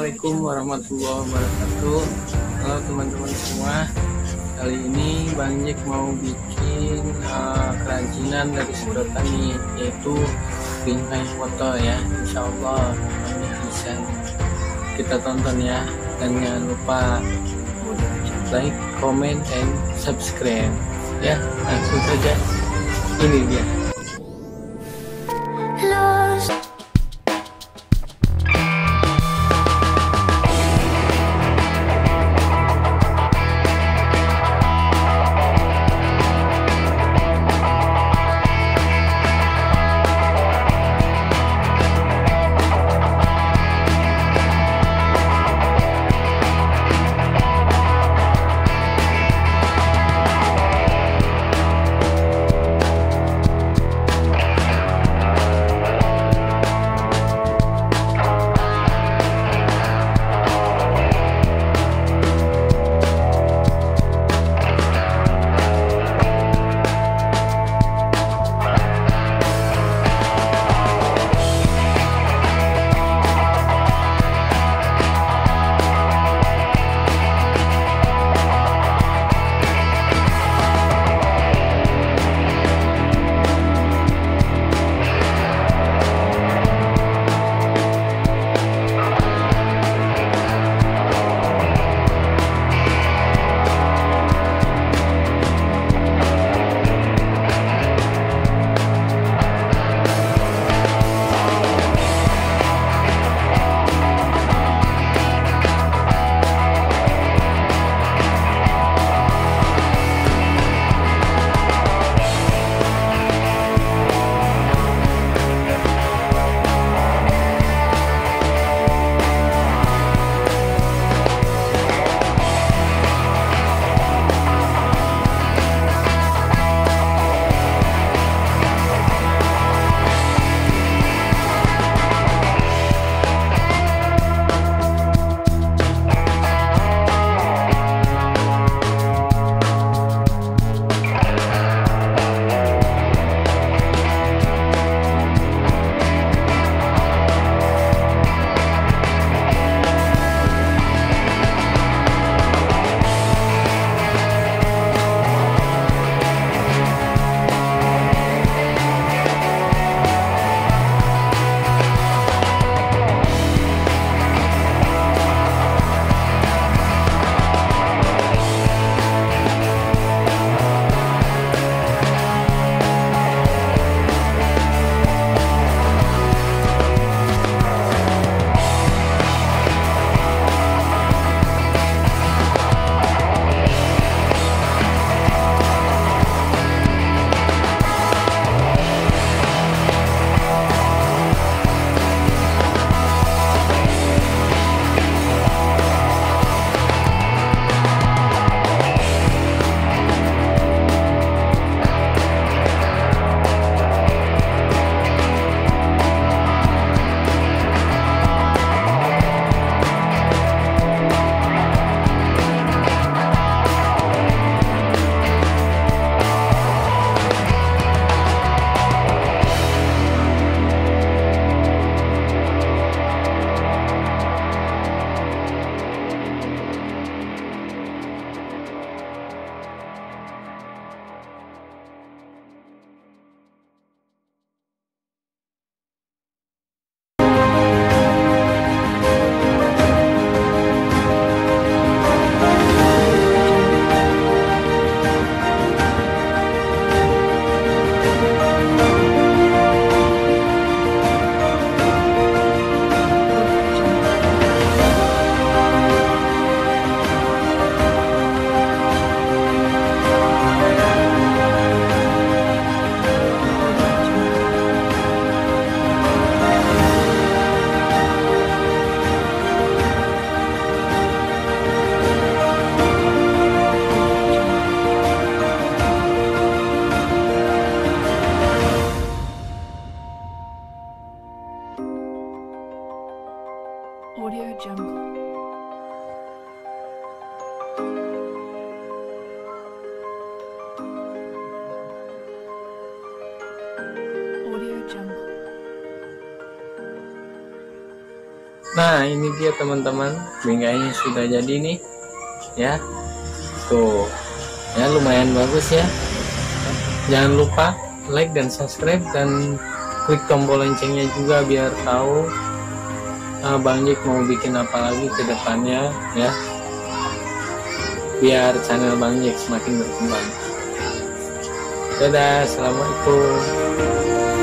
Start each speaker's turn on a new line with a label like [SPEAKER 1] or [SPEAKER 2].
[SPEAKER 1] Assalamualaikum warahmatullahi wabarakatuh. Halo teman-teman semua. Kali ini Bang Jack mau bikin kerajinan dari sedotan nih, yaitu bingkai foto ya. Insya Allah bisa kita tonton ya. Dan jangan lupa like, comment, and subscribe ya. Langsung saja, ini dia. Nah ini dia teman-teman, bingkainya sudah jadi nih ya, tuh ya, lumayan bagus ya. Jangan lupa like dan subscribe dan klik tombol loncengnya juga biar tahu Bang Jack mau bikin apa lagi ke depannya ya, biar channel Bang Jack semakin berkembang. Dadah, assalamualaikum.